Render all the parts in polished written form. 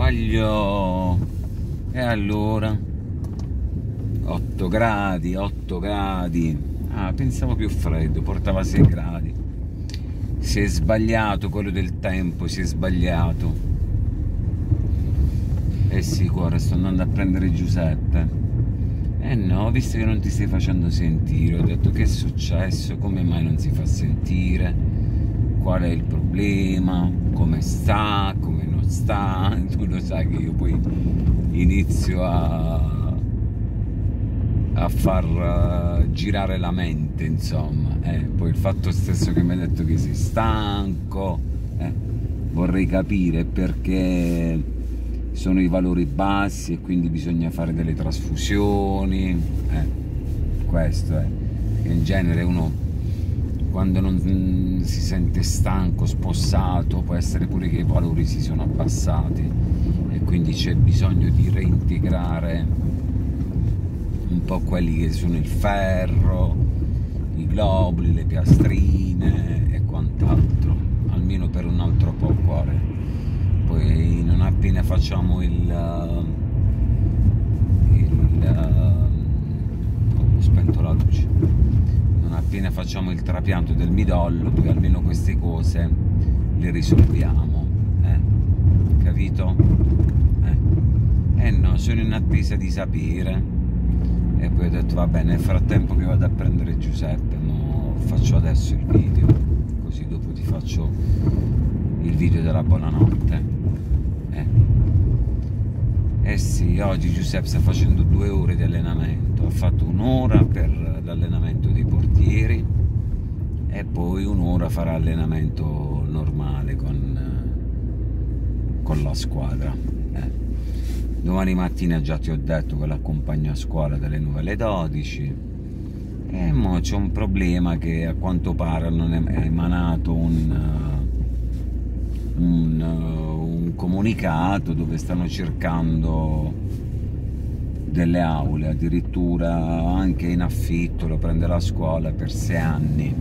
Voglio... E allora? 8 gradi, 8 gradi. Ah, pensavo più freddo, portava 6 gradi. Si è sbagliato quello del tempo, si è sbagliato. Eh sì, cuore, sto andando a prendere Giuseppe. Eh no, visto che non ti stai facendo sentire, ho detto che è successo, come mai non si fa sentire, qual è il problema, come sta, come non sta. Tu lo sai che io poi inizio a far girare la mente, insomma. Poi il fatto stesso che mi hai detto che sei stanco, vorrei capire perché sono i valori bassi e quindi bisogna fare delle trasfusioni. Questo è che in genere uno, quando non si sente stanco, spossato, può essere pure che i valori si sono abbassati e quindi c'è bisogno di reintegrare un po' quelli che sono il ferro, i globuli, le piastrine e quant'altro, almeno per un altro po', cuore. Poi non appena facciamo ho spento la luce, non appena facciamo il trapianto del midollo, poi almeno queste cose le risolviamo, capito? No, sono in attesa di sapere. E poi ho detto va bene, nel frattempo che vado a prendere Giuseppe, mo faccio adesso il video, così dopo ti faccio il video della buonanotte. Eh sì, oggi Giuseppe sta facendo 2 ore di allenamento, ha fatto 1 ora per l'allenamento dei portieri e poi 1 ora farà allenamento normale con la squadra. Domani mattina già ti ho detto che l'accompagno a scuola dalle 9 alle 12 e mo c'è un problema che a quanto pare hanno emanato un comunicato dove stanno cercando delle aule, addirittura anche in affitto, lo prende la scuola per 6 anni,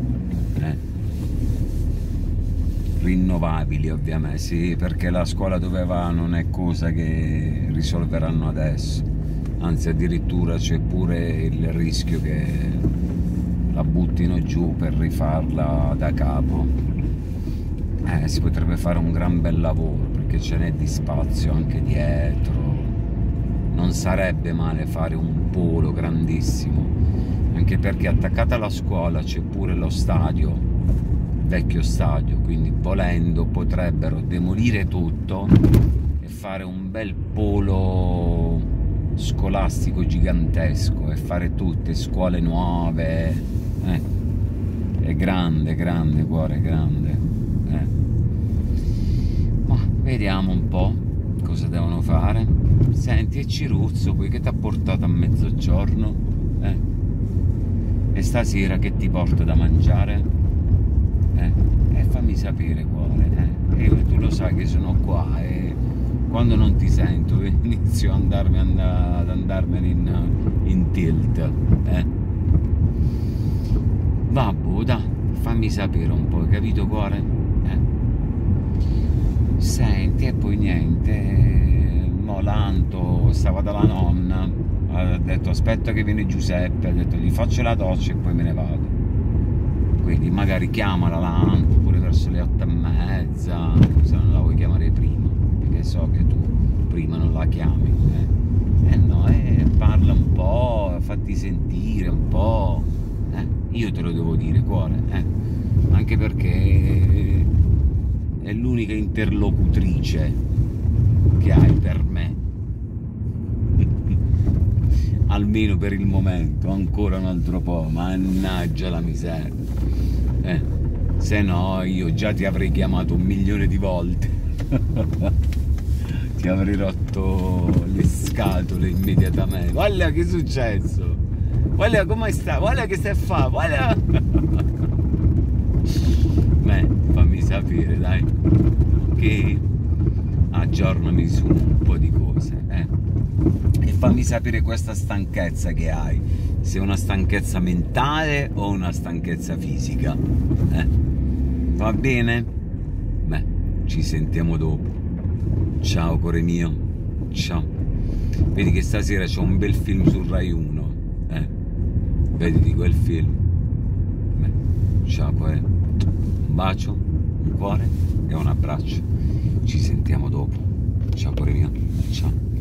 rinnovabili ovviamente, sì, perché la scuola dove va non è cosa che risolveranno adesso, anzi addirittura c'è pure il rischio che la buttino giù per rifarla da capo. Si potrebbe fare un gran bel lavoro perché ce n'è di spazio anche dietro, non sarebbe male fare un polo grandissimo, anche perché attaccata alla scuola c'è pure lo stadio, vecchio stadio, quindi volendo potrebbero demolire tutto e fare un bel polo scolastico gigantesco e fare tutte scuole nuove. È grande, grande, cuore, grande. Ma vediamo un po' cosa devono fare. Senti, e Ciruzzo poi che ti ha portato a mezzogiorno? E stasera che ti porto da mangiare? E fammi sapere, cuore. Tu lo sai che sono qua e quando non ti sento inizio ad andarmene in tilt. Vabbè, dai, fammi sapere un po', capito, cuore? Senti, e poi niente, mo l'Anto stava dalla nonna, ha detto aspetta che viene Giuseppe, ha detto gli faccio la doccia e poi me ne vado, quindi magari chiamala l'Anto pure verso le 8:30, se non la vuoi chiamare prima, perché so che tu prima non la chiami, no, parla un po', fatti sentire un po', io te lo devo dire, cuore, anche perché è l'unica interlocutrice che hai per me, almeno per il momento, ancora un altro po', mannaggia la miseria, se no io già ti avrei chiamato 1.000.000 di volte, ti avrei rotto le scatole immediatamente. Guarda che è successo, guarda come sta, guarda che stai a fare, guarda. Fammi sapere, dai, che aggiornami su un po' di cose, e fammi sapere questa stanchezza che hai, se è una stanchezza mentale o una stanchezza fisica, va bene? Beh, ci sentiamo dopo. Ciao cuore mio, ciao. Vedi che stasera c'è un bel film su Rai 1, vedi di quel film. Beh, ciao cuore, un bacio, un cuore e un abbraccio. Ci sentiamo dopo. Ciao cuore mio, ciao.